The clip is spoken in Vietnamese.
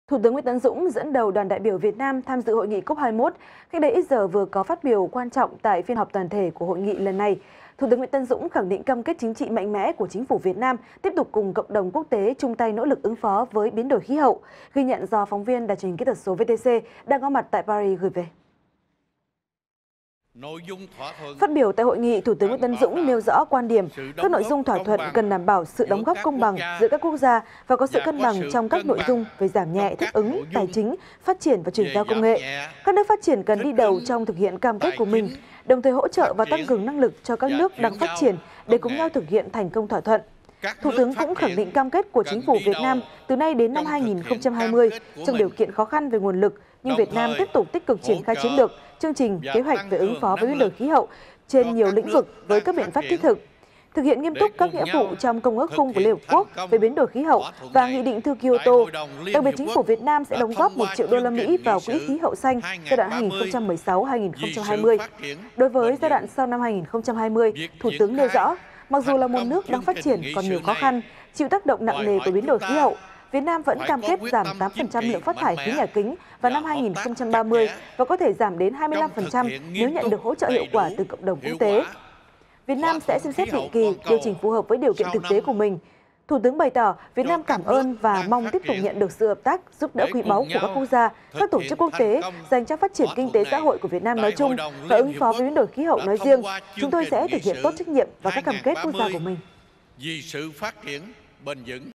Thủ tướng Nguyễn Tấn Dũng dẫn đầu đoàn đại biểu Việt Nam tham dự hội nghị COP21, cách đây ít giờ vừa có phát biểu quan trọng tại phiên họp toàn thể của hội nghị lần này. Thủ tướng Nguyễn Tấn Dũng khẳng định cam kết chính trị mạnh mẽ của chính phủ Việt Nam tiếp tục cùng cộng đồng quốc tế chung tay nỗ lực ứng phó với biến đổi khí hậu, ghi nhận do phóng viên đài truyền hình kỹ thuật số VTC đang có mặt tại Paris gửi về. Phát biểu tại hội nghị, Thủ tướng Nguyễn Tấn Dũng nêu rõ quan điểm các nội dung thỏa thuận cần đảm bảo sự đóng góp công bằng giữa các quốc gia và có sự cân bằng trong các nội dung về giảm nhẹ, thích ứng, tài chính, phát triển và chuyển giao công nghệ. Các nước phát triển cần đi đầu trong thực hiện cam kết của mình, đồng thời hỗ trợ và tăng cường năng lực cho các nước đang phát triển để cùng nhau thực hiện thành công thỏa thuận. Thủ tướng cũng khẳng định cam kết của chính phủ Việt Nam từ nay đến năm 2020 trong điều kiện khó khăn về nguồn lực, nhưng Việt Nam tiếp tục tích cực triển khai chiến lược, chương trình, kế hoạch về ứng phó với biến đổi khí hậu trên nhiều lĩnh vực với các biện pháp thiết thực hiện nghiêm túc các nghĩa vụ trong Công ước Khung của Liên Hợp Quốc về biến đổi khí hậu và Nghị định thư Kyoto. Đặc biệt, chính phủ Việt Nam sẽ đóng góp 1 triệu đô la Mỹ vào Quỹ khí hậu xanh giai đoạn 2016-2020. Đối với giai đoạn sau năm 2020, Thủ tướng nêu rõ, mặc dù là một nước đang phát triển còn nhiều khó khăn, chịu tác động nặng nề của biến đổi khí hậu, Việt Nam vẫn cam kết giảm 8% lượng phát thải khí nhà kính vào năm 2030 và có thể giảm đến 25% nếu nhận được hỗ trợ hiệu quả từ cộng đồng quốc tế. Việt Nam sẽ xem xét định kỳ, điều chỉnh phù hợp với điều kiện thực tế của mình. Thủ tướng bày tỏ Việt Nam cảm ơn và mong tiếp tục nhận được sự hợp tác, giúp đỡ quý báu của các quốc gia, các tổ chức quốc tế dành cho phát triển kinh tế xã hội của Việt Nam nói chung và ứng phó với biến đổi khí hậu nói riêng. Chúng tôi sẽ thực hiện tốt trách nhiệm và các cam kết quốc gia của mình.